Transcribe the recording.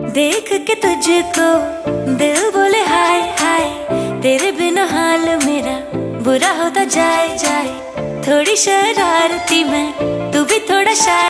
देख के तुझको दिल बोले हाय हाय, तेरे बिना हाल मेरा बुरा होता जाए जाए। थोड़ी शरारती मैं, तू भी थोड़ा शाय।